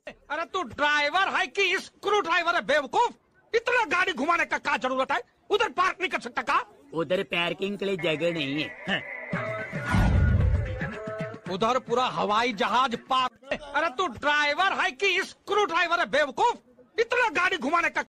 अरे तू ड्राइवर है कि स्क्रू ड्राइवर है बेवकूफ? इतना गाड़ी घुमाने का क्या जरूरत है? उधर पार्क नहीं कर सकता का? उधर पार्किंग के लिए जगह नहीं है। हाँ। उधर पूरा हवाई जहाज पार्क। अरे तू ड्राइवर है कि स्क्रू ड्राइवर है बेवकूफ? इतना गाड़ी घुमाने का